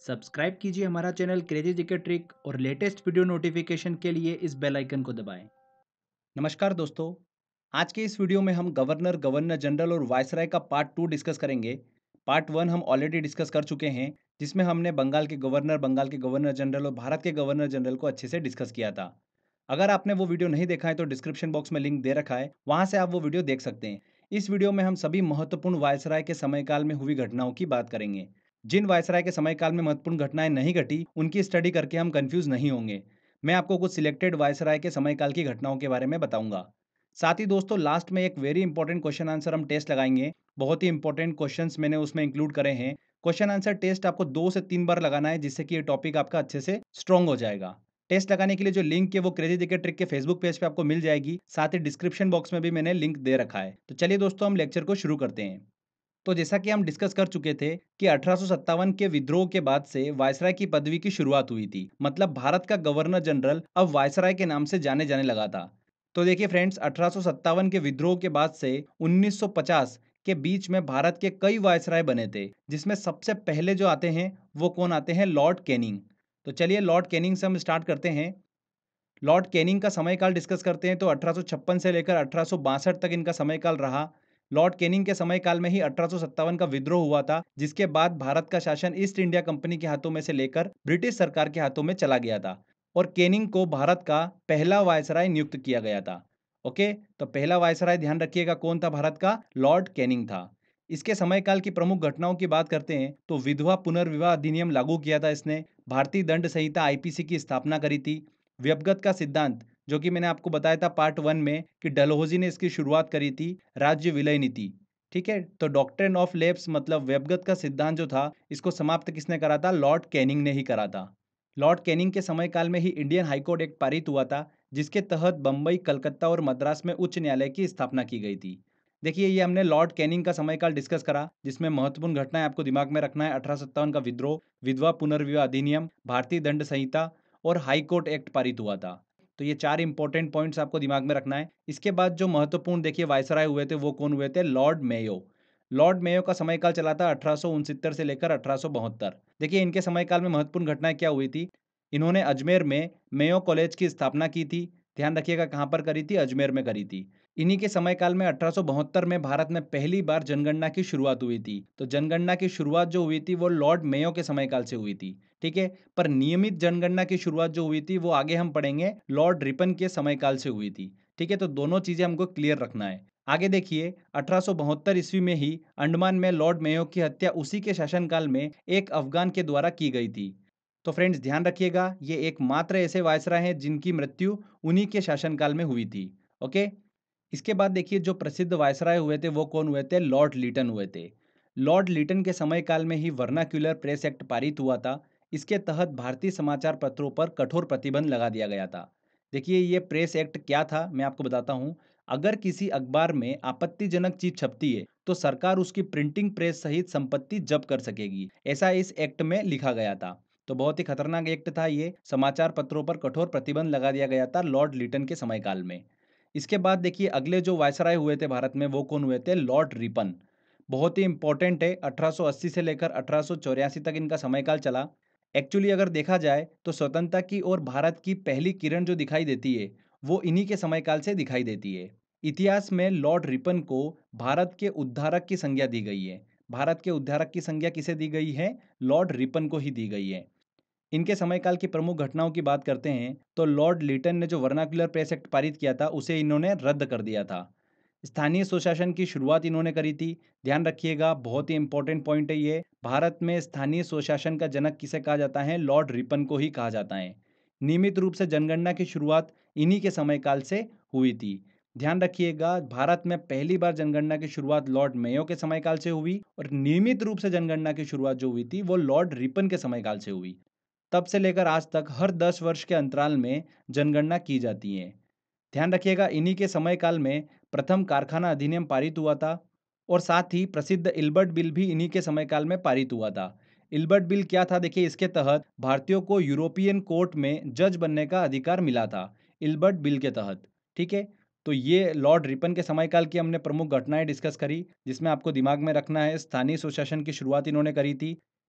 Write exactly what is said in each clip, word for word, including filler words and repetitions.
Subscribe कीजिए हमारा channel crazy GK trick और लेटेस्ट वीडियो नोटिफिकेशन के लिए इस बेल आइकन को दबाएं। नमस्कार दोस्तों। आज के इस वीडियो में हम गवर्नर गवर्नर जनरल और वायसराय का पार्ट टू डिस्कस करेंगे। पार्ट वन हम ऑलरेडी डिस्कस कर चुके हैं, जिसमें हमने बंगाल के गवर्नर बंगाल के गवर्नर जनरल और भारत के गवर्नर जनरल को अच्छे से डिस्कस किया था। अगर आपने वो वीडियो नहीं देखा है तो डिस्क्रिप्शन बॉक्स में लिंक दे रखा है, वहां से आप वो वीडियो देख सकते हैं। इस वीडियो में हम सभी महत्वपूर्ण वायसराय के समयकाल में हुई घटनाओं की बात करेंगे। जिन वायसराय के समयकाल में महत्वपूर्ण घटनाएं नहीं घटी, उनकी स्टडी करके हम कंफ्यूज नहीं होंगे। मैं आपको कुछ सिलेक्टेड वायसराय के समयकाल की घटनाओं के बारे में बताऊंगा। साथ ही दोस्तों, लास्ट में एक वेरी इंपॉर्टेंट क्वेश्चन आंसर हम टेस्ट लगाएंगे। बहुत ही इंपॉर्टेंट क्वेश्चंस मैंने उसमें इंक्लूड करे हैं। क्वेश्चन आंसर टेस्ट आपको दो से तीन बार लगाना है, जिससे कि ये टॉपिक आपका अच्छे से स्ट्रॉन्ग हो जाएगा। टेस्ट लगाने के लिए जो लिंक है वो क्रेजी जीके ट्रिक के फेसबुक पेज पे आपको मिल जाएगी। साथ ही डिस्क्रिप्शन बॉक्स में भी मैंने लिंक दे रखा है। तो चलिए दोस्तों, हम लेक्चर को शुरू करते हैं। तो जैसा कि हम डिस्कस कर चुके थे कि अठारह सौ सत्तावन के विद्रोह के बाद से वायसराय की पदवी की शुरुआत हुई थी। मतलब भारत का गवर्नर जनरल अब वायसराय के नाम से जाने जाने लगा था। तो देखिए फ्रेंड्स, अठारह सौ सत्तावन के विद्रोह के बाद से उन्नीस सौ पचास के बीच में भारत के कई वायसराय बने थे, जिसमें सबसे पहले जो आते हैं वो कौन आते हैं? Lord Canning. तो चलिए लॉर्ड कैनिंग से हम स्टार्ट करते हैं। लॉर्ड कैनिंग का समयकाल डिस्कस करते हैं तो अठारह सौ छप्पन से लेकर अठारह सौ बासठ तक इनका समयकाल रहा। लॉर्ड कैनिंग के समयकाल में ही अठारह सौ सत्तावन का विद्रोह हुआ था, जिसके बाद भारत का शासन ईस्ट इंडिया कंपनी के हाथों में से लेकर ब्रिटिश सरकार के हाथों में चला गया था और कैनिंग को भारत का पहला वायसराय नियुक्त किया गया था। ओके, तो पहला वायसराय ध्यान रखिएगा कौन था? भारत का लॉर्ड कैनिंग था। इसके समयकाल की प्रमुख घटनाओं की बात करते हैं तो विधवा पुनर्विवाह अधिनियम लागू किया था इसने। भारतीय दंड संहिता आईपीसी की स्थापना करी थी। व्यपगत का सिद्धांत, जो कि मैंने आपको बताया था पार्ट वन में कि डलहौजी ने इसकी शुरुआत करी थी। राज्य विलय नीति, ठीक है। तो डॉक्ट्रिन ऑफ लेप्स मतलब व्यपगत का सिद्धांत जो था, इसको समाप्त किसने करा था? लॉर्ड कैनिंग ने ही करा था। लॉर्ड कैनिंग के समयकाल में ही इंडियन हाईकोर्ट एक्ट पारित हुआ था, जिसके तहत बंबई, कलकत्ता और मद्रास में उच्च न्यायालय की स्थापना की गई थी। देखिए, ये हमने लॉर्ड कैनिंग का समयकाल डिस्कस करा, जिसमें महत्वपूर्ण घटनाएं आपको दिमाग में रखना है। अठारह सत्तावन का विद्रोह, विधवा पुनर्विवाह अधिनियम, भारतीय दंड संहिता और हाई कोर्ट एक्ट पारित हुआ था। तो ये चार इंपॉर्टेंट पॉइंट्स आपको दिमाग में रखना है। इसके बाद जो महत्वपूर्ण देखिए वायसराय हुए थे वो कौन हुए थे? Lord Mayo. लॉर्ड मेयो का समयकाल चला था अठारह सौ उनसत्तर से लेकर अठारह सौ बहत्तर। देखिए, इनके समयकाल में महत्वपूर्ण घटनाएं क्या हुई थी? इन्होंने अजमेर में मेयो कॉलेज की स्थापना की थी। ध्यान रखिएगा कहाँ पर करी थी? अजमेर में करी थी। इन्हीं के समयकाल में अठारह सौ बहत्तर में भारत में पहली बार जनगणना की शुरुआत हुई थी। तो जनगणना की शुरुआत जो हुई थी वो लॉर्ड मेयो के समयकाल से हुई थी, ठीक है। पर नियमित जनगणना की शुरुआत जो हुई थी वो आगे हम पढ़ेंगे, लॉर्ड रिपन के समयकाल से हुई थी, ठीक है। तो दोनों चीजें हमको क्लियर रखना है। आगे देखिए, अठारह सौ बहत्तर ईस्वी में ही अंडमान में लॉर्ड मेयो की हत्या उसी के शासनकाल में एक अफगान के द्वारा की गई थी। तो फ्रेंड्स ध्यान रखिएगा, ये एकमात्र ऐसे वायसराय हैं जिनकी मृत्यु उन्हीं के शासनकाल में हुई थी। ओके। इसके बाद देखिए, जो प्रसिद्ध वायसराय हुए थे वो कौन हुए थे? लॉर्ड लीटन हुए थे। लॉर्ड लीटन के समयकाल में ही वर्नाक्यूलर प्रेस एक्ट पारित हुआ था। इसके तहत भारतीय समाचार पत्रों पर कठोर प्रतिबंध लगा दिया गया था। देखिए, ये प्रेस एक्ट क्या था मैं आपको बताता हूँ। अगर किसी अखबार में आपत्तिजनक चीज छपती है तो सरकार उसकी प्रिंटिंग प्रेस सहित संपत्ति जब्त कर सकेगी, ऐसा इस एक्ट में लिखा गया था। तो बहुत ही खतरनाक एक्ट था ये। समाचार पत्रों पर कठोर प्रतिबंध लगा दिया गया था लॉर्ड लीटन के समयकाल में। इसके बाद देखिए, अगले जो वायसराय हुए थे भारत में वो कौन हुए थे? Lord Ripon. बहुत ही इंपॉर्टेंट है। अठारह सौ अस्सी से लेकर अठारह सौ चौरासी तक इनका समयकाल चला। एक्चुअली अगर देखा जाए तो स्वतंत्रता की और भारत की पहली किरण जो दिखाई देती है वो इन्हीं के समयकाल से दिखाई देती है। इतिहास में लॉर्ड रिपन को भारत के उद्धारक की संज्ञा दी गई है। भारत के उद्धारक की संज्ञा किसे दी गई है? लॉर्ड रिपन को ही दी गई है। इनके समयकाल की प्रमुख घटनाओं की बात करते हैं तो लॉर्ड लीटन ने जो वर्नाक्युलर प्रेस एक्ट पारित किया था उसे इन्होंने रद्द कर दिया था। स्थानीय स्वशासन की शुरुआत इन्होंने करी थी। ध्यान रखिएगा, बहुत ही इंपॉर्टेंट पॉइंट है ये। भारत में स्थानीय स्वशासन का जनक किसे कहा जाता है? लॉर्ड रिपन को ही कहा जाता है। नियमित रूप से जनगणना की शुरुआत इन्हीं के समयकाल से हुई थी। ध्यान रखिएगा, भारत में पहली बार जनगणना की शुरुआत लॉर्ड मेयो के समयकाल से हुई और नियमित रूप से जनगणना की शुरुआत जो हुई थी वो लॉर्ड रिपन के समयकाल से हुई। तब से लेकर आज तक हर दस वर्ष के अंतराल में जनगणना की जाती है। ध्यान रखिएगा, इन्हीं के समयकाल में प्रथम कारखाना अधिनियम पारित हुआ था और साथ ही प्रसिद्ध इल्बर्ट बिल भी इन्हीं के समयकाल में पारित हुआ था। इल्बर्ट बिल क्या था? देखिए, इसके तहत भारतीयों को यूरोपियन कोर्ट में जज बनने का अधिकार मिला था, इल्बर्ट बिल के तहत, ठीक है। तो ये लॉर्ड रिपन के समयकाल की हमने प्रमुख घटनाएं डिस्कस करी, जिसमें आपको दिमाग में रखना है स्थानीय स्वशासन की शुरुआत इन्होंने करी थी।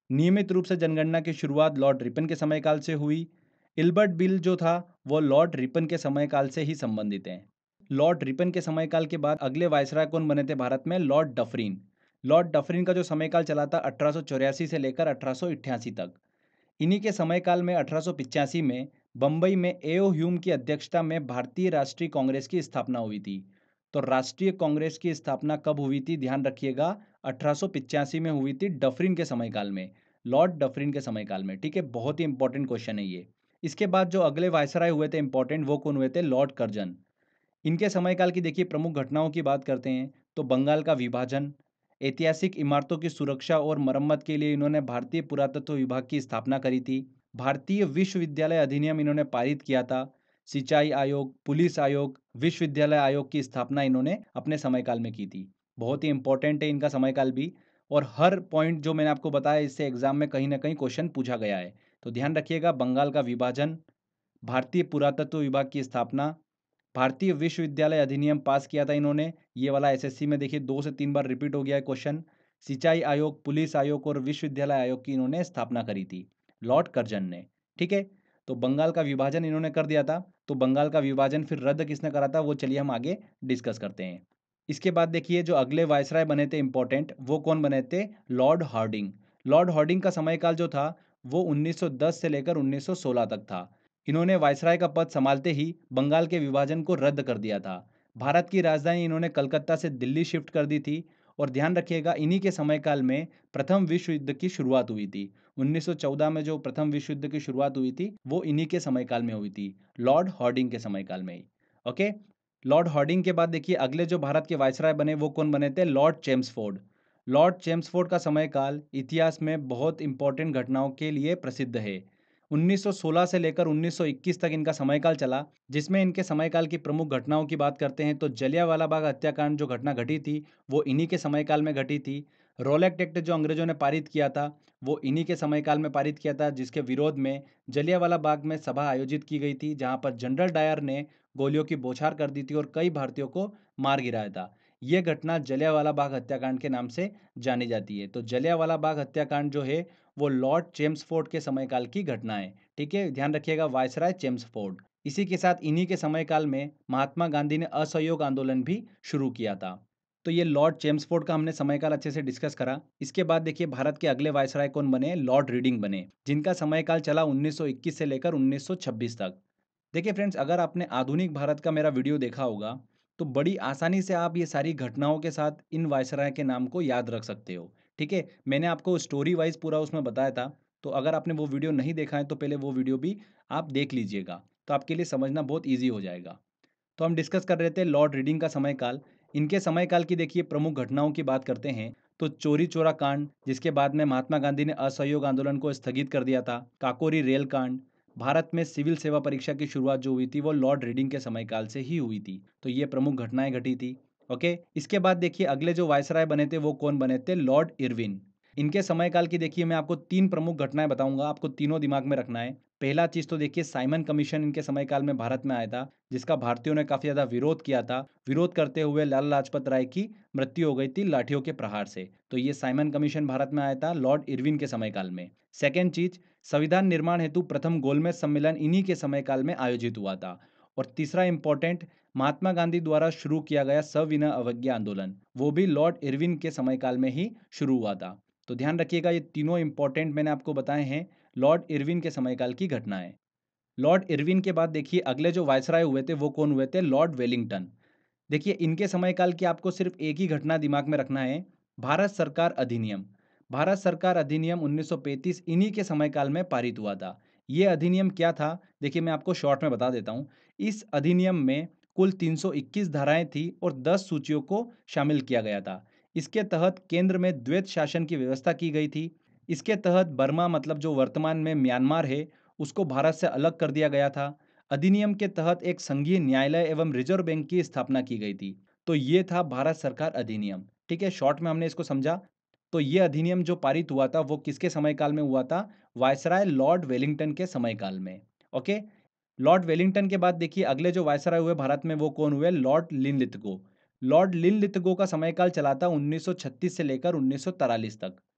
नियमित रूप से जनगणना की शुरुआत लॉर्ड रिपन के समयकाल से हुई। इल्बर्ट बिल जो था वो लॉर्ड रिपन के समयकाल से ही संबंधित हैं। लॉर्ड रिपन के समयकाल के बाद अगले वायसराय कौन बने थे भारत में? Lord Dufferin. लॉर्ड डफरिन का जो समयकाल चला था अठारह सौ चौरासी से लेकर अठारह सौ अट्ठासी तक। इन्हीं के समयकाल में अठारह सौ पचासी में बंबई में एओ ह्यूम की अध्यक्षता में भारतीय राष्ट्रीय कांग्रेस की स्थापना हुई थी। तो राष्ट्रीय कांग्रेस की स्थापना कब हुई थी? ध्यान रखिएगा, अठारह सौ पचासी में हुई थी, डफरिन के समयकाल में, लॉर्ड डफरिन के समयकाल में। ठीक है, बहुत ही इंपॉर्टेंट क्वेश्चन है ये। इसके बाद जो अगले वायसराय हुए थे इंपॉर्टेंट, वो कौन हुए थे? Lord Curzon. इनके समयकाल की देखिए प्रमुख घटनाओं की बात करते हैं तो बंगाल का विभाजन, ऐतिहासिक इमारतों की सुरक्षा और मरम्मत के लिए इन्होंने भारतीय पुरातत्व विभाग की स्थापना करी थी। भारतीय विश्वविद्यालय अधिनियम इन्होंने पारित किया था। सिंचाई आयोग, पुलिस आयोग, विश्वविद्यालय आयोग की स्थापना इन्होंने अपने समयकाल में की थी। बहुत ही इंपॉर्टेंट है इनका समयकाल भी, और हर पॉइंट जो मैंने आपको बताया इससे एग्जाम में कहीं ना कहीं क्वेश्चन पूछा गया है। तो ध्यान रखिएगा, बंगाल का विभाजन, भारतीय पुरातत्व विभाग की स्थापना, भारतीय विश्वविद्यालय अधिनियम पास किया था इन्होंने, ये वाला एसएससी में देखिए दो से तीन बार रिपीट हो गया है क्वेश्चन। सिंचाई आयोग, पुलिस आयोग और विश्वविद्यालय आयोग की इन्होंने स्थापना करी थी लॉर्ड कर्जन ने। ठीक है, तो बंगाल का विभाजन इन्होंने कर दिया था। तो बंगाल का विभाजन फिर रद्द किसने करा था, वो चलिए हम आगे डिस्कस करते हैं। इसके बाद देखिए जो अगले वायसराय बने थे इंपॉर्टेंट, वो कौन बने थे? Lord Hardinge. लॉर्ड हार्डिंग का समयकाल जो था वो उन्नीस सौ दस से लेकर उन्नीस सौ सोलह तक था। इन्होंने वायसराय का पद संभालते ही बंगाल के विभाजन को रद्द कर दिया था। भारत की राजधानी इन्होंने कलकत्ता से दिल्ली शिफ्ट कर दी थी। और ध्यान रखिएगा, इन्हीं के समयकाल में प्रथम विश्व युद्ध की शुरुआत हुई थी। उन्नीस सौ चौदह में जो प्रथम विश्व युद्ध की शुरुआत हुई थी वो इन्हीं के समयकाल में हुई थी, लॉर्ड हार्डिंग के समयकाल में ही। ओके, लॉर्ड हार्डिंग के बाद देखिए अगले जो भारत के वायसराय बने वो कौन बने थे? Lord Chelmsford. लॉर्ड चेम्सफोर्ड का समयकाल इतिहास में बहुत इंपॉर्टेंट घटनाओं के लिए प्रसिद्ध है। उन्नीस सौ सोलह से लेकर उन्नीस सौ इक्कीस तक इनका समयकाल चला, जिसमें इनके समयकाल की प्रमुख घटनाओं की बात करते हैं तो जलियांवाला बाग हत्याकांड जो घटना घटी थी वो इन्हीं के समयकाल में घटी थी। रोलेक्ट एक्ट जो अंग्रेजों ने पारित किया था वो इन्हीं के समयकाल में पारित किया था, जिसके विरोध में जलियांवाला बाग में सभा आयोजित की गई थी जहां पर जनरल डायर ने गोलियों की बौछार कर दी थी और कई भारतीयों को मार गिराया था। यह घटना जलियांवाला बाग हत्याकांड के नाम से जानी जाती है। तो जलियांवाला बाग हत्याकांड जो है वो लॉर्ड चेम्सफोर्ड के समयकाल की घटना है। ठीक है, ध्यान रखिएगा, वायसराय चेम्सफोर्ड। इसी के साथ इन्हीं के समयकाल में महात्मा गांधी ने असहयोग आंदोलन भी शुरू किया था। तो ये लॉर्ड चेम्सफोर्ड का हमने समयकाल अच्छे से डिस्कस करा। इसके बाद देखिए भारत के अगले वायसराय कौन बने? लॉर्ड रीडिंग बने, जिनका समयकाल चला उन्नीस सौ इक्कीस से लेकर उन्नीस सौ छब्बीस तक। देखिए फ्रेंड्स, अगर आपने आधुनिक भारत का मेरा वीडियो देखा होगा तो बड़ी आसानी से आप ये सारी घटनाओं के साथ इन वायसराय के नाम को याद रख सकते हो। ठीक है, मैंने आपको स्टोरी वाइज पूरा उसमें बताया था। तो अगर आपने वो वीडियो नहीं देखा है तो पहले वो वीडियो भी आप देख लीजिएगा, तो आपके लिए समझना बहुत ईजी हो जाएगा। तो हम डिस्कस कर रहे थे लॉर्ड रीडिंग का समयकाल। इनके समयकाल की देखिए प्रमुख घटनाओं की बात करते हैं तो चोरी चोरा कांड, जिसके बाद में महात्मा गांधी ने असहयोग आंदोलन को स्थगित कर दिया था। काकोरी रेल कांड, भारत में सिविल सेवा परीक्षा की शुरुआत जो हुई थी वो लॉर्ड रीडिंग के समयकाल से ही हुई थी। तो ये प्रमुख घटनाएं घटी थी। ओके, इसके बाद देखिए अगले जो वायसराय बने थे वो कौन बने थे? Lord Irwin. इनके समयकाल की देखिए मैं आपको तीन प्रमुख घटनाएं बताऊंगा, आपको तीनों दिमाग में रखना है। पहला चीज तो देखिए साइमन कमीशन इनके समयकाल में भारत में आया था, जिसका भारतीयों ने काफी ज्यादा विरोध किया था। विरोध करते हुए लाला लाजपत राय की मृत्यु हो गई थी लाठियों के प्रहार से। तो ये साइमन कमीशन भारत में आया था लॉर्ड इरविन के समयकाल में। सेकेंड चीज, संविधान निर्माण हेतु प्रथम गोलमेज सम्मेलन इन्हीं के समयकाल में आयोजित हुआ था। और तीसरा इंपॉर्टेंट, महात्मा गांधी द्वारा शुरू किया गया सविनय अवज्ञा आंदोलन, वो भी लॉर्ड इरविन के समयकाल में ही शुरू हुआ था। तो ध्यान रखिएगा, ये तीनों इंपॉर्टेंट मैंने आपको बताए हैं लॉर्ड इरविन के समयकाल की घटनाएं। लॉर्ड इरविन के बाद देखिए अगले जो वायसराय हुए थे वो कौन हुए थे? Lord Wellington. देखिए इनके समयकाल की आपको सिर्फ एक ही घटना दिमाग में रखना है, भारत सरकार अधिनियम। भारत सरकार अधिनियम उन्नीस सौ पैंतीस इन्हीं के समयकाल में पारित हुआ था। ये अधिनियम क्या था? देखिए मैं आपको शॉर्ट में बता देता हूँ। इस अधिनियम में कुल तीन सौ इक्कीस धाराएं थी और दस सूचियों को शामिल किया गया था। इसके तहत केंद्र में द्वैत शासन की व्यवस्था की गई थी। इसके तहत बर्मा, मतलब जो वर्तमान में म्यांमार है, उसको भारत से अलग कर दिया गया था। अधिनियम के तहत एक संघीय न्यायालय एवं रिजर्व बैंक की स्थापना की गई थी। तो ये था भारत सरकार अधिनियम। ठीक है, शॉर्ट में हमने इसको समझा। तो ये अधिनियम जो पारित हुआ था वो किसके समयकाल में हुआ था? वायसराय लॉर्ड वेलिंगटन के समयकाल में। ओके, लॉर्ड वेलिंगटन के बाद देखिए अगले जो वायसराय हुए भारत में वो कौन हुए? Lord Linlithgow. लॉर्ड लिनलिथगो का समयकाल चला था उन्नीस सौ छत्तीस से लेकर उन्नीस सौ तैंतालीस तक।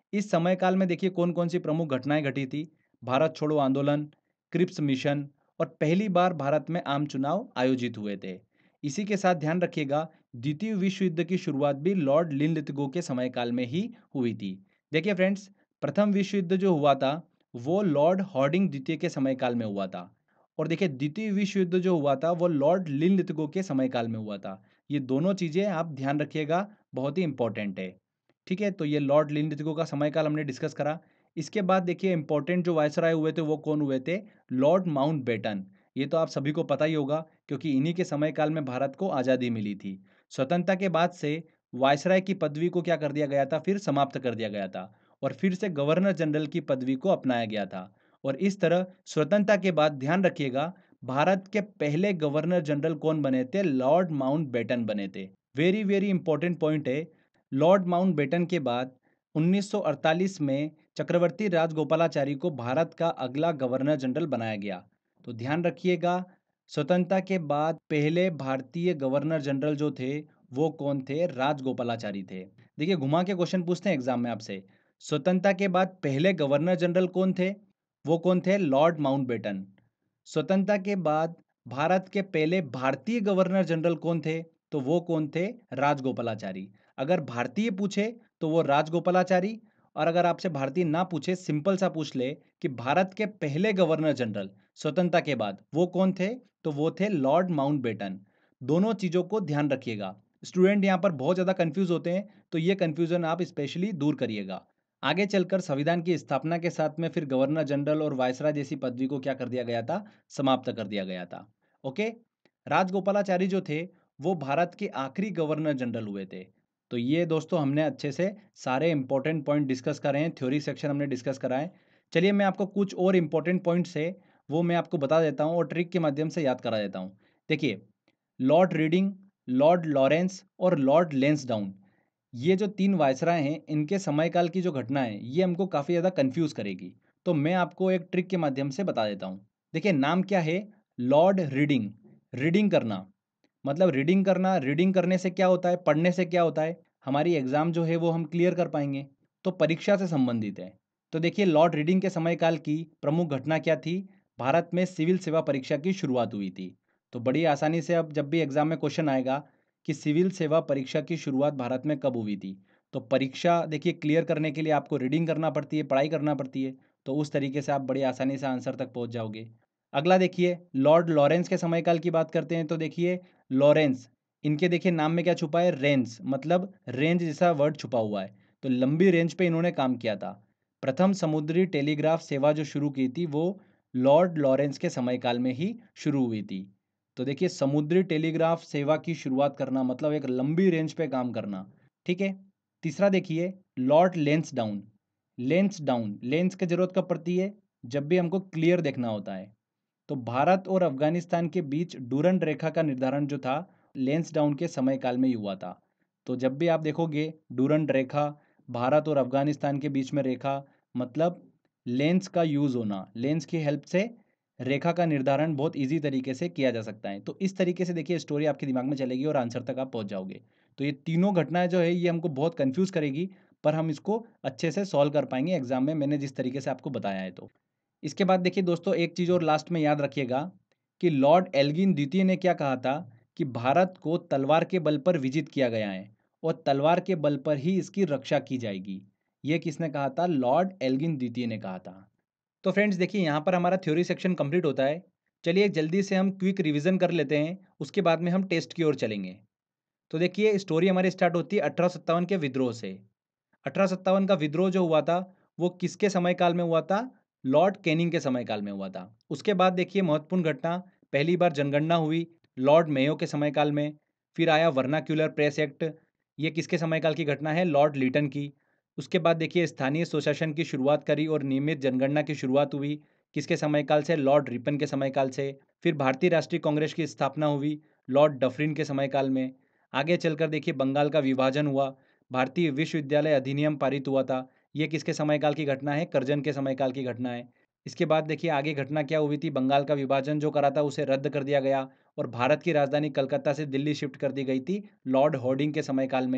इस समय काल में देखिए कौन-कौन सी प्रमुख घटनाएँ घटी थी। भारत छोड़ो आंदोलन, क्रिप्स मिशन और पहली बार भारत में आम चुनाव आयोजित हुए थे। इसी के साथ ध्यान रखिएगा, द्वितीय विश्व युद्ध की शुरुआत भी लॉर्ड लिनलिथगो के समय काल में ही हुई थी। देखिए फ्रेंड्स, प्रथम विश्व युद्ध जो हुआ था वो लॉर्ड हार्डिंग द्वितीय के समय काल में हुआ था। और देखिए द्वितीय विश्व युद्ध जो हुआ था वो लॉर्ड लिनलिथगो के समय काल में हुआ था। ये दोनों चीज़ें आप ध्यान रखिएगा, बहुत ही इंपॉर्टेंट है। ठीक है, तो ये लॉर्ड लिनलिथगो का समय काल हमने डिस्कस करा। इसके बाद देखिए इंपॉर्टेंट जो वायसराय हुए थे वो कौन हुए थे? Lord Mountbatten. ये तो आप सभी को पता ही होगा क्योंकि इन्हीं के समय काल में भारत को आज़ादी मिली थी। स्वतंत्रता के बाद से वायसराय की पदवी को क्या कर दिया गया था? फिर समाप्त कर दिया गया था और फिर से गवर्नर जनरल की पदवी को अपनाया गया था। और इस तरह स्वतंत्रता के बाद ध्यान रखिएगा, भारत के पहले गवर्नर जनरल कौन बने थे? लॉर्ड माउंटबेटन बने थे। वेरी वेरी इंपॉर्टेंट पॉइंट है। लॉर्ड माउंटबेटन के बाद उन्नीस सौ अड़तालीस में चक्रवर्ती राजगोपालाचारी को भारत का अगला गवर्नर जनरल बनाया गया। तो ध्यान रखिएगा, स्वतंत्रता के बाद पहले भारतीय गवर्नर जनरल जो थे वो कौन थे? राजगोपालाचारी थे। देखिए घुमा के क्वेश्चन पूछते हैं एग्जाम में आपसे, स्वतंत्रता के बाद पहले गवर्नर जनरल कौन थे? वो कौन थे? Lord Mountbatten. स्वतंत्रता के बाद भारत के पहले भारतीय गवर्नर जनरल कौन थे? तो वो कौन थे? राजगोपालाचारी। अगर भारतीय पूछे तो वो राजगोपालाचारी, और अगर आपसे भारतीय ना पूछे, सिंपल सा पूछ ले कि भारत के पहले गवर्नर जनरल स्वतंत्रता के बाद, वो कौन थे? तो वो थे लॉर्ड माउंटबेटन। दोनों चीज़ों को ध्यान रखिएगा। स्टूडेंट यहाँ पर बहुत ज़्यादा कंफ्यूज होते हैं, तो ये कंफ्यूजन आप स्पेशली दूर करिएगा। आगे चलकर संविधान की स्थापना के साथ में फिर गवर्नर जनरल और वायसराय जैसी पदवी को क्या कर दिया गया था? समाप्त कर दिया गया था। ओके, राजगोपालाचारी जो थे वो भारत के आखिरी गवर्नर जनरल हुए थे। तो ये दोस्तों हमने अच्छे से सारे इंपॉर्टेंट पॉइंट डिस्कस करे हैं, थ्योरी सेक्शन हमने डिस्कस करा है। चलिए मैं आपको कुछ और इंपॉर्टेंट पॉइंट्स है वो मैं आपको बता देता हूँ और ट्रिक के माध्यम से याद करा देता हूँ। देखिए, लॉर्ड रीडिंग, लॉर्ड लॉरेंस और लॉर्ड लेंसडाउन, ये जो तीन वायसराय हैं इनके समयकाल की जो घटना है ये हमको काफ़ी ज़्यादा कंफ्यूज करेगी। तो मैं आपको एक ट्रिक के माध्यम से बता देता हूँ। देखिए नाम क्या है? Lord reading. रीडिंग करना मतलब रीडिंग करना, रीडिंग करने से क्या होता है? पढ़ने से क्या होता है? हमारी एग्ज़ाम जो है वो हम क्लियर कर पाएंगे। तो परीक्षा से संबंधित है। तो देखिए लॉर्ड रीडिंग के समयकाल की प्रमुख घटना क्या थी? भारत में सिविल सेवा परीक्षा की शुरुआत हुई थी। तो बड़ी आसानी से अब जब भी एग्ज़ाम में क्वेश्चन आएगा कि सिविल सेवा परीक्षा की शुरुआत भारत में कब हुई थी, तो परीक्षा देखिए क्लियर करने के लिए आपको रीडिंग करना पड़ती है, पढ़ाई करना पड़ती है। तो उस तरीके से आप बड़ी आसानी से आंसर तक पहुंच जाओगे। अगला देखिए, लॉर्ड लॉरेंस के समयकाल की बात करते हैं। तो देखिए लॉरेंस, इनके देखिए नाम में क्या छुपा है? रेंज, मतलब रेंज जैसा वर्ड छुपा हुआ है। तो लंबी रेंज पे इन्होंने काम किया था। प्रथम समुद्री टेलीग्राफ सेवा जो शुरू की थी वो लॉर्ड लॉरेंस के समयकाल में ही शुरू हुई थी। तो देखिए समुद्री टेलीग्राफ सेवा की शुरुआत करना मतलब एक लंबी रेंज पे काम करना। ठीक है। तीसरा देखिए, लॉर्ड लेंसडाउन। लेंसडाउन, लेंस की जरूरत कब पड़ती है? जब भी हमको क्लियर देखना होता है। तो भारत और अफगानिस्तान के बीच डूरंड रेखा का निर्धारण जो था लेंसडाउन के समय काल में ही हुआ था। तो जब भी आप देखोगे डूरंड रेखा, भारत और अफगानिस्तान के बीच में रेखा, मतलब लेंस का यूज़ होना, लेंस की हेल्प से रेखा का निर्धारण बहुत इजी तरीके से किया जा सकता है। तो इस तरीके से देखिए स्टोरी आपके दिमाग में चलेगी और आंसर तक आप पहुंच जाओगे। तो ये तीनों घटनाएं जो है ये हमको बहुत कंफ्यूज करेगी, पर हम इसको अच्छे से सॉल्व कर पाएंगे एग्जाम में, मैंने जिस तरीके से आपको बताया है। तो इसके बाद देखिए दोस्तों एक चीज़ और लास्ट में याद रखिएगा कि लॉर्ड एल्गिन द्वितीय ने क्या कहा था कि भारत को तलवार के बल पर विजित किया गया है और तलवार के बल पर ही इसकी रक्षा की जाएगी। ये किसने कहा था? लॉर्ड एल्गिन द्वितीय ने कहा था। तो फ्रेंड्स देखिए यहाँ पर हमारा थ्योरी सेक्शन कंप्लीट होता है। चलिए जल्दी से हम क्विक रिवीजन कर लेते हैं, उसके बाद में हम टेस्ट की ओर चलेंगे। तो देखिए स्टोरी हमारी स्टार्ट होती है अठारह सत्तावन के विद्रोह से। अठारह सत्तावन का विद्रोह जो हुआ था वो किसके समय काल में हुआ था? लॉर्ड कैनिंग के समय काल में हुआ था। उसके बाद देखिए महत्वपूर्ण घटना, पहली बार जनगणना हुई लॉर्ड मेयो के समय काल में। फिर आया वर्नाक्यूलर प्रेस एक्ट, ये किसके समय काल की घटना है? लॉर्ड लीटन की। उसके बाद देखिए स्थानीय स्वशासन की शुरुआत करी और नियमित जनगणना की शुरुआत हुई, किसके समय काल से? लॉर्ड रिपन के समय काल से। फिर भारतीय राष्ट्रीय कांग्रेस की स्थापना हुई लॉर्ड डफरिन के समय काल में। आगे चलकर देखिए बंगाल का विभाजन हुआ, भारतीय विश्वविद्यालय अधिनियम पारित हुआ था, ये किसके समयकाल की घटना है? कर्जन के समयकाल की घटना है। इसके बाद देखिए आगे घटना क्या हुई थी? बंगाल का विभाजन जो करा था उसे रद्द कर दिया गया और भारत की राजधानी कलकत्ता से दिल्ली शिफ्ट कर दी गई थी लॉर्ड हॉर्डिंग के समयकाल में।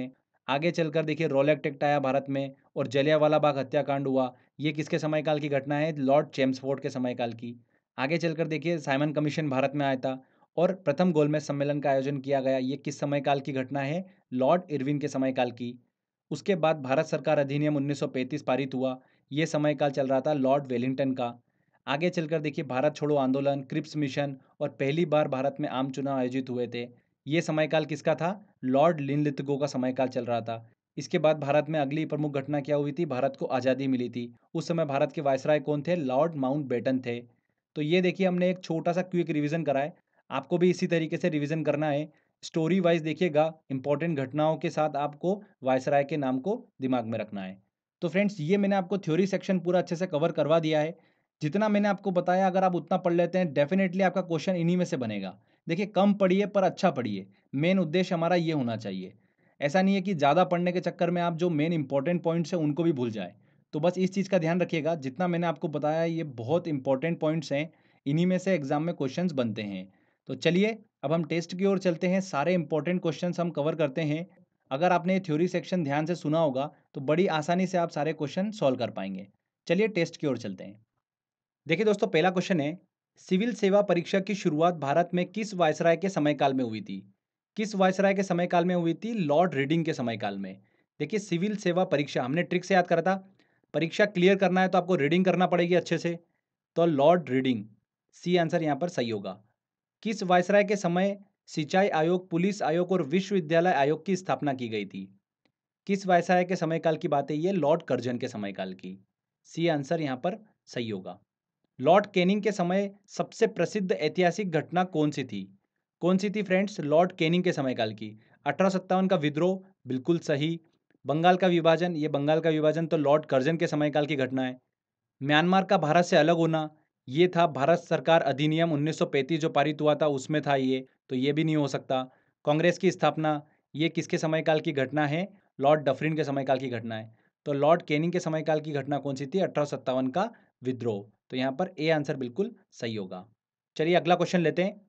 आगे चलकर देखिए रोलेक्ट एक्ट आया भारत में और जलियांवाला बाग हत्याकांड हुआ। ये किसके समयकाल की घटना है? लॉर्ड चेम्सफोर्ड के समयकाल की। आगे चलकर देखिए साइमन कमीशन भारत में आया था और प्रथम गोलमेज सम्मेलन का आयोजन किया गया। ये किस समयकाल की घटना है? लॉर्ड इरविन के समयकाल की। उसके बाद भारत सरकार अधिनियम उन्नीस सौ पैंतीस पारित हुआ। ये समयकाल चल रहा था लॉर्ड वेलिंगटन का। आगे चलकर देखिए भारत छोड़ो आंदोलन, क्रिप्स मिशन और पहली बार भारत में आम चुनाव आयोजित हुए थे। ये समयकाल किसका था? लॉर्ड लिनलिथगो का समयकाल चल रहा था। इसके बाद भारत में अगली प्रमुख घटना क्या हुई थी? भारत को आज़ादी मिली थी। उस समय भारत के वायसराय कौन थे? लॉर्ड माउंटबेटन थे। तो ये देखिए हमने एक छोटा सा क्विक रिवीजन करा है। आपको भी इसी तरीके से रिवीजन करना है। स्टोरी वाइज देखिएगा, इंपॉर्टेंट घटनाओं के साथ आपको वायसराय के नाम को दिमाग में रखना है। तो फ्रेंड्स, ये मैंने आपको थ्योरी सेक्शन पूरा अच्छे से कवर करवा दिया है। जितना मैंने आपको बताया अगर आप उतना पढ़ लेते हैं, डेफिनेटली आपका क्वेश्चन इन्हीं में से बनेगा। देखिए कम पढ़िए पर अच्छा पढ़िए, मेन उद्देश्य हमारा ये होना चाहिए। ऐसा नहीं है कि ज़्यादा पढ़ने के चक्कर में आप जो मेन इंपॉर्टेंट पॉइंट्स हैं उनको भी भूल जाए। तो बस इस चीज़ का ध्यान रखिएगा, जितना मैंने आपको बताया ये बहुत इंपॉर्टेंट पॉइंट्स हैं, इन्हीं में से एग्जाम में क्वेश्चंस बनते हैं। तो चलिए अब हम टेस्ट की ओर चलते हैं, सारे इंपॉर्टेंट क्वेश्चंस हम कवर करते हैं। अगर आपने थ्योरी सेक्शन ध्यान से सुना होगा तो बड़ी आसानी से आप सारे क्वेश्चन सॉल्व कर पाएंगे। चलिए टेस्ट की ओर चलते हैं। देखिए दोस्तों, पहला क्वेश्चन है, सिविल सेवा परीक्षा की शुरुआत भारत में किस वायसराय के समयकाल में हुई थी? किस वायसराय के समयकाल में हुई थी? लॉर्ड रीडिंग के समयकाल में। देखिए सिविल सेवा परीक्षा हमने ट्रिक से याद करा था। परीक्षा क्लियर करना है तो आपको रीडिंग करना पड़ेगी अच्छे से। तो लॉर्ड रीडिंग, सी आंसर यहाँ पर सही होगा। किस वायसराय के समय सिंचाई आयोग, पुलिस आयोग और विश्वविद्यालय आयोग की स्थापना की गई थी? किस वायसराय के समयकाल की बात है? ये लॉर्ड कर्जन के समयकाल की। सी आंसर यहाँ पर सही होगा। लॉर्ड कैनिंग के समय सबसे प्रसिद्ध ऐतिहासिक घटना कौन सी थी? कौन सी थी फ्रेंड्स? लॉर्ड कैनिंग के समयकाल की। अठारह सौ सत्तावन का विद्रोह, बिल्कुल सही। बंगाल का विभाजन, ये बंगाल का विभाजन तो लॉर्ड कर्जन के समयकाल की घटना है। म्यांमार का भारत से अलग होना, ये था भारत सरकार अधिनियम उन्नीस सौ पैंतीस जो पारित हुआ था उसमें था ये, तो ये भी नहीं हो सकता। कांग्रेस की स्थापना, ये किसके समयकाल की घटना है? लॉर्ड डफरिन के समयकाल की घटना है। तो लॉर्ड कैनिंग के समयकाल की घटना कौन सी थी? अठारह सौ सत्तावन का विद्रोह। तो यहाँ पर ए आंसर बिल्कुल सही होगा। चलिए अगला क्वेश्चन लेते हैं।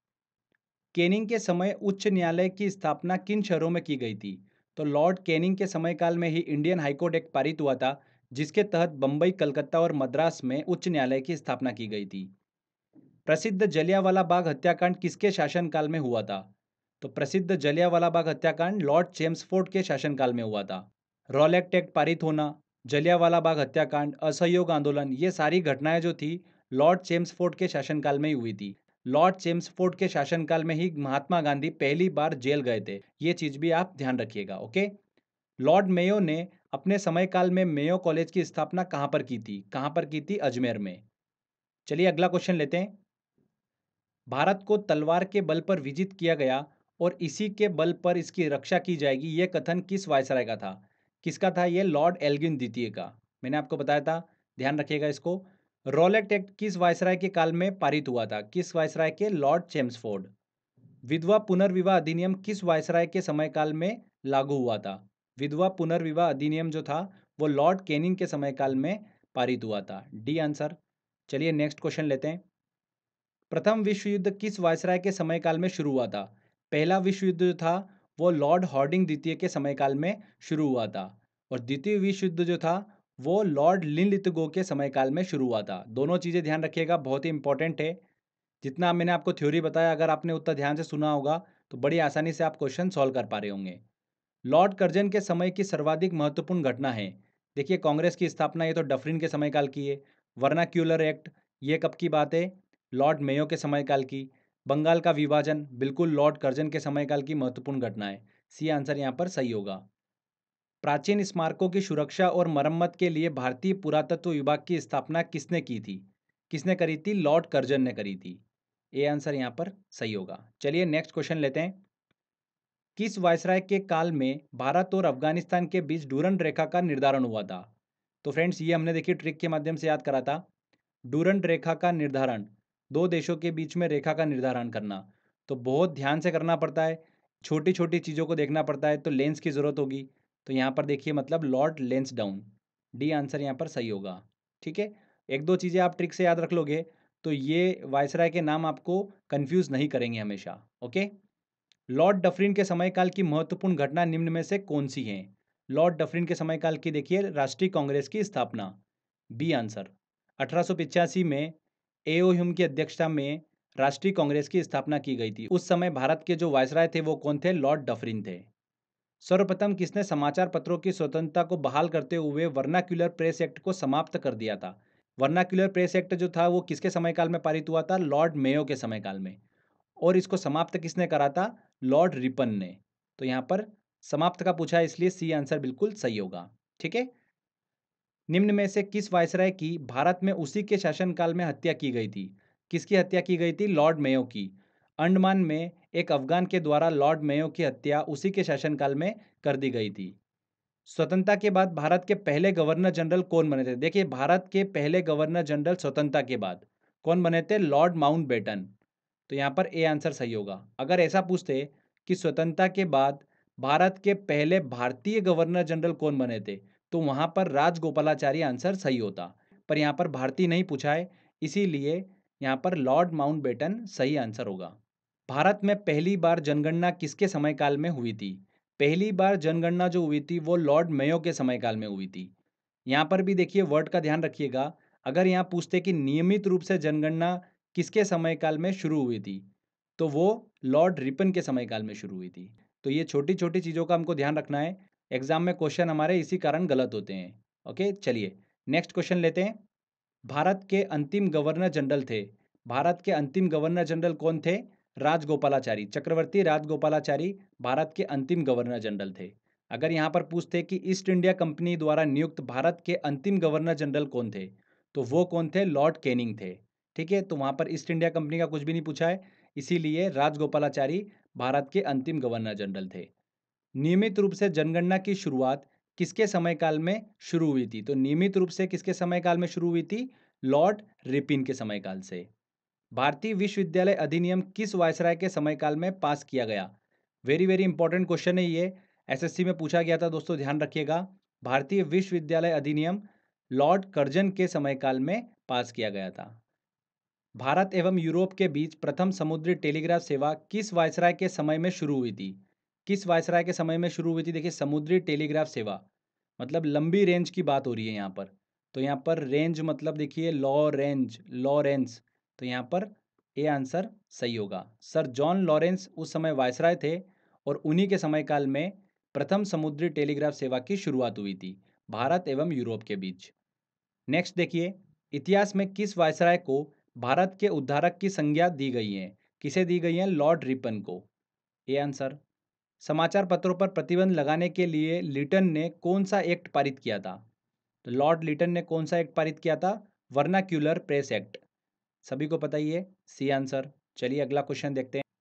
कैनिंग के समय उच्च न्यायालय की स्थापना किन शहरों में की गई थी? तो लॉर्ड कैनिंग के समयकाल में ही इंडियन हाईकोर्ट एक्ट पारित हुआ था, जिसके तहत बंबई, कलकत्ता और मद्रास में उच्च न्यायालय की स्थापना की गई थी। प्रसिद्ध जलियांवाला बाग हत्याकांड किसके शासनकाल में हुआ था? तो प्रसिद्ध जलियांवाला बाग हत्याकांड लॉर्ड चेम्सफोर्ड के शासनकाल में हुआ था। रॉलेक्ट एक्ट पारित होना, जलियांवाला बाग हत्याकांड, असहयोग आंदोलन, ये सारी घटनाएं जो थी लॉर्ड चेम्सफोर्ड के शासनकाल में ही हुई थी। लॉर्ड चेम्सफोर्ड के शासनकाल में ही महात्मा गांधी पहली बार जेल गए थे। ये चीज भी आप ध्यान रखिएगा, ओके। लॉर्ड मेयो ने अपने समयकाल में मेयो कॉलेज की स्थापना कहाँ पर की थी? कहाँ पर की थी? अजमेर में। चलिए अगला क्वेश्चन लेते हैं। भारत को तलवार के बल पर विजित किया गया और इसी के बल पर इसकी रक्षा की जाएगी, यह कथन किस वायसराय का था? किसका था? यह लॉर्ड एल्गिन द्वितीय का। मैंने आपको बताया था, ध्यान रखिएगा इसको। रोलेक्ट एक्ट किस वायसराय के काल में पारित हुआ था? किस वायसराय के? Lord Chelmsford. विधवा पुनर्विवाह अधिनियम किस वायसराय के समयकाल में लागू हुआ था? विधवा पुनर्विवाह अधिनियम जो था वो लॉर्ड कैनिंग के समयकाल में पारित हुआ था। D answer. चलिए नेक्स्ट क्वेश्चन लेते हैं। प्रथम विश्व युद्ध किस वायसराय के समयकाल में शुरू हुआ था? पहला विश्व युद्ध जो था वो लॉर्ड हॉर्डिंग द्वितीय के समयकाल में शुरू हुआ था और द्वितीय विश्व युद्ध जो था वो लॉर्ड लिनलिथगो के समयकाल में शुरू हुआ था। दोनों चीज़ें ध्यान रखिएगा, बहुत ही इंपॉर्टेंट है। जितना मैंने आपको थ्योरी बताया अगर आपने उतना ध्यान से सुना होगा तो बड़ी आसानी से आप क्वेश्चन सॉल्व कर पा रहे होंगे। लॉर्ड कर्जन के समय की सर्वाधिक महत्वपूर्ण घटना है। देखिए कांग्रेस की स्थापना ये तो डफरिन के समयकाल की है। वर्नाक्यूलर एक्ट, ये कब की बात है? लॉर्ड मेयो के समयकाल की। बंगाल का विभाजन, बिल्कुल लॉर्ड कर्जन के समयकाल की महत्वपूर्ण घटना है। सी आंसर यहाँ पर सही होगा। प्राचीन स्मारकों की सुरक्षा और मरम्मत के लिए भारतीय पुरातत्व विभाग की स्थापना किसने की थी? किसने करी थी? लॉर्ड कर्जन ने करी थी। ए आंसर यहाँ पर सही होगा। चलिए नेक्स्ट क्वेश्चन लेते हैं। किस वायसराय के काल में भारत और अफगानिस्तान के बीच डूरंड रेखा का निर्धारण हुआ था? तो फ्रेंड्स ये हमने देखिए ट्रिक के माध्यम से याद करा था। डूरंड रेखा का निर्धारण, दो देशों के बीच में रेखा का निर्धारण करना, तो बहुत ध्यान से करना पड़ता है, छोटी छोटी चीज़ों को देखना पड़ता है, तो लेंस की ज़रूरत होगी। तो यहाँ पर देखिए मतलब लॉर्ड लेंसडाउन। डी आंसर यहाँ पर सही होगा। ठीक है, एक दो चीज़ें आप ट्रिक से याद रख लोगे तो ये वायसराय के नाम आपको कंफ्यूज नहीं करेंगे हमेशा, ओके। लॉर्ड डफरिन के समयकाल की महत्वपूर्ण घटना निम्न में से कौन सी है? लॉर्ड डफरिन के समयकाल की देखिए राष्ट्रीय कांग्रेस की स्थापना, बी आंसर। अठारह सौ पिचासी में एओ ह्यूम की अध्यक्षता में राष्ट्रीय कांग्रेस की स्थापना की गई थी। उस समय भारत के जो वायसराय थे वो कौन थे? लॉर्ड डफरिन थे। सर्वप्रथम किसने समाचार पत्रों की स्वतंत्रता को बहाल करते हुए वर्नाक्यूलर प्रेस एक्ट को समाप्त कर दिया था? वर्नाक्यूलर प्रेस एक्ट जो था वो किसके समयकाल में पारित हुआ था? लॉर्ड मेयो के समयकाल में। और इसको समाप्त किसने करा था? लॉर्ड रिपन ने। तो यहाँ पर समाप्त का पूछा है इसलिए सी आंसर बिल्कुल सही होगा। ठीक है। निम्न में से किस वायसराय की भारत में उसी के शासनकाल में हत्या की गई थी? किसकी हत्या की गई थी? लॉर्ड मेयो की। अंडमान में एक अफगान के द्वारा लॉर्ड मेयो की हत्या उसी के शासनकाल में कर दी गई थी। स्वतंत्रता के बाद भारत के पहले गवर्नर जनरल कौन बने थे? देखिए भारत के पहले गवर्नर जनरल स्वतंत्रता के बाद कौन बने थे? Lord Mountbatten. तो यहाँ पर ए आंसर सही होगा। अगर ऐसा पूछते कि स्वतंत्रता के बाद भारत के पहले भारतीय गवर्नर जनरल कौन बने थे, तो वहाँ पर राजगोपालाचारी आंसर सही होता। पर यहाँ पर भारतीय नहीं पूछा है, इसीलिए यहाँ पर लॉर्ड माउंटबेटन सही आंसर होगा। भारत में पहली बार जनगणना किसके समयकाल में हुई थी? पहली बार जनगणना जो हुई थी वो लॉर्ड मेयो के समयकाल में हुई थी। यहाँ पर भी देखिए वर्ड का ध्यान रखिएगा। अगर यहाँ पूछते कि नियमित रूप से जनगणना किसके समयकाल में शुरू हुई थी, तो वो लॉर्ड रिपन के समयकाल में शुरू हुई थी। तो ये छोटी छोटी चीज़ों का हमको ध्यान रखना है। एग्जाम में क्वेश्चन हमारे इसी कारण गलत होते हैं। ओके, चलिए नेक्स्ट क्वेश्चन लेते हैं। भारत के अंतिम गवर्नर जनरल थे। भारत के अंतिम गवर्नर जनरल कौन थे? राजगोपालाचारी, चक्रवर्ती राजगोपालाचारी भारत के अंतिम गवर्नर जनरल थे। अगर यहाँ पर पूछते कि ईस्ट इंडिया कंपनी द्वारा नियुक्त भारत के अंतिम गवर्नर जनरल कौन थे, तो वो कौन थे? लॉर्ड कैनिंग थे। ठीक है, तो वहाँ पर ईस्ट इंडिया कंपनी का कुछ भी नहीं पूछा है, इसीलिए राजगोपालाचारी भारत के अंतिम गवर्नर जनरल थे। नियमित रूप से जनगणना की शुरुआत किसके समयकाल में शुरू हुई थी? तो नियमित रूप से किसके समयकाल में शुरू हुई थी? लॉर्ड रिपिन के समयकाल से। भारतीय विश्वविद्यालय अधिनियम किस वायसराय के समयकाल में पास किया गया? वेरी वेरी इंपॉर्टेंट क्वेश्चन है ये, एसएससी में पूछा गया था दोस्तों, ध्यान रखिएगा। भारतीय विश्वविद्यालय अधिनियम लॉर्ड कर्जन के समयकाल में पास किया गया था। भारत एवं यूरोप के बीच प्रथम समुद्री टेलीग्राफ सेवा किस वायसराय के समय में शुरू हुई थी? किस वायसराय के समय में शुरू हुई थी? देखिए समुद्री टेलीग्राफ सेवा मतलब लंबी रेंज की बात हो रही है यहाँ पर। तो यहाँ पर रेंज मतलब देखिए लॉ रेंज, लॉरेंस। तो यहाँ पर ए आंसर सही होगा। सर जॉन लॉरेंस उस समय वायसराय थे और उन्हीं के समयकाल में प्रथम समुद्री टेलीग्राफ सेवा की शुरुआत हुई थी भारत एवं यूरोप के बीच। नेक्स्ट देखिए, इतिहास में किस वायसराय को भारत के उद्धारक की संज्ञा दी गई है? किसे दी गई है? लॉर्ड रिपन को। A answer. समाचार पत्रों पर प्रतिबंध लगाने के लिए लिटन ने कौन सा एक्ट पारित किया था? तो लॉर्ड लिटन ने कौन सा एक्ट पारित किया था? Vernacular press act. सभी को पता ही है, सी आंसर। चलिए अगला क्वेश्चन देखते हैं।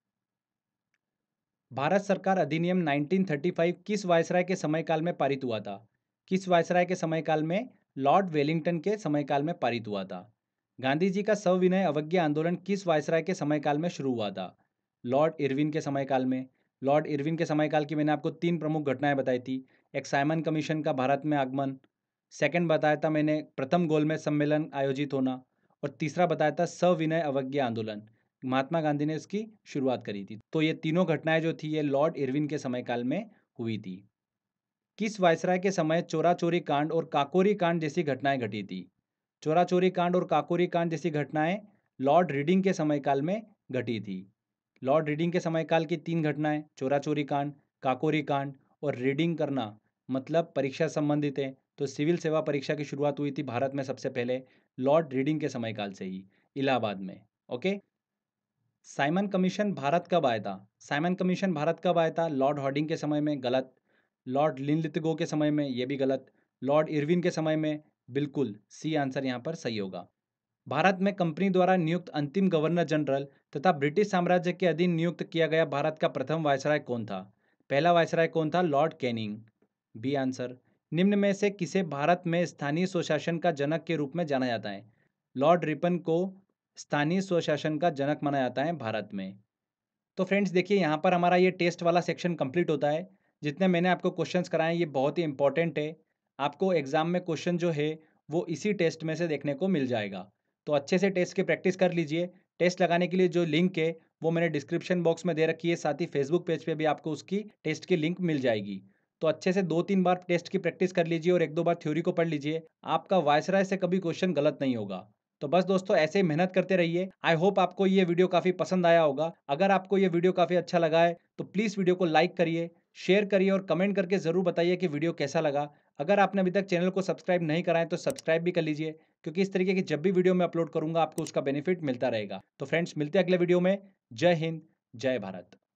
भारत सरकार अधिनियम नाइनटीन थर्टी फाइव किस वायसराय के समयकाल में पारित हुआ था? किस वायसराय के समयकाल में? लॉर्ड वेलिंगटन के समयकाल में पारित हुआ था। गांधी जी का सविनय अवज्ञा आंदोलन किस वायसराय के समयकाल में शुरू हुआ था? लॉर्ड इरविन के समयकाल में। लॉर्ड इरविन के समयकाल की मैंने आपको तीन प्रमुख घटनाएं बताई थी। एक साइमन कमीशन का भारत में आगमन, सेकंड बताया था मैंने प्रथम गोलमेज सम्मेलन आयोजित होना, और तीसरा बताया था सविनय अवज्ञा आंदोलन, महात्मा गांधी ने इसकी शुरुआत करी थी। तो ये तीनों घटनाएं जो थी ये लॉर्ड इरविन के समयकाल में हुई थी। किस वायसराय के समय चोरा चोरी कांड और काकोरी कांड जैसी घटनाएं घटी थी? चोरा चोरी कांड और काकोरी कांड जैसी घटनाएं लॉर्ड रीडिंग के समयकाल में घटी थी। लॉर्ड रीडिंग के समयकाल की तीन घटनाएं, चोरा चोरी कांड, काकोरी कांड और रीडिंग करना मतलब परीक्षा संबंधित है। तो सिविल सेवा परीक्षा की शुरुआत हुई थी भारत में सबसे पहले लॉर्ड रीडिंग के समयकाल से ही, इलाहाबाद में। ओके। साइमन कमीशन भारत कब आया था? साइमन कमीशन भारत कब आया था? लॉर्ड हार्डिंग के समय में, गलत। लॉर्ड लिनलिथगो के समय में, ये भी गलत। लॉर्ड इरविन के समय में, बिल्कुल सी आंसर यहाँ पर सही होगा। भारत में कंपनी द्वारा नियुक्त अंतिम गवर्नर जनरल तथा ब्रिटिश साम्राज्य के अधीन नियुक्त किया गया भारत का प्रथम वायसराय कौन था? पहला वायसराय कौन था? Lord Canning, B answer. निम्न में से किसे भारत में स्थानीय स्वशासन का जनक के रूप में जाना जाता है? लॉर्ड रिपन को स्थानीय स्वशासन का जनक माना जाता है भारत में। तो फ्रेंड्स देखिए यहाँ पर हमारा ये टेस्ट वाला सेक्शन कंप्लीट होता है। जितने मैंने आपको क्वेश्चंस कराए ये बहुत ही इंपॉर्टेंट है। आपको एग्जाम में क्वेश्चन जो है वो इसी टेस्ट में से देखने को मिल जाएगा। तो अच्छे से टेस्ट की प्रैक्टिस कर लीजिए। टेस्ट लगाने के लिए जो लिंक है वो मैंने डिस्क्रिप्शन बॉक्स में दे रखी है, साथ ही फेसबुक पेज पे भी आपको उसकी टेस्ट की लिंक मिल जाएगी। तो अच्छे से दो तीन बार टेस्ट की प्रैक्टिस कर लीजिए और एक दो बार थ्योरी को पढ़ लीजिए। आपका वायसराय से कभी क्वेश्चन गलत नहीं होगा। तो बस दोस्तों, ऐसे ही मेहनत करते रहिए। आई होप आपको ये वीडियो काफ़ी पसंद आया होगा। अगर आपको ये वीडियो काफ़ी अच्छा लगा है तो प्लीज़ वीडियो को लाइक करिए, शेयर करिए और कमेंट करके ज़रूर बताइए कि वीडियो कैसा लगा। अगर आपने अभी तक चैनल को सब्सक्राइब नहीं करा है तो सब्सक्राइब भी कर लीजिए, क्योंकि इस तरीके की जब भी वीडियो मैं अपलोड करूंगा आपको उसका बेनिफिट मिलता रहेगा। तो फ्रेंड्स, मिलते हैं अगले वीडियो में। जय हिंद, जय भारत।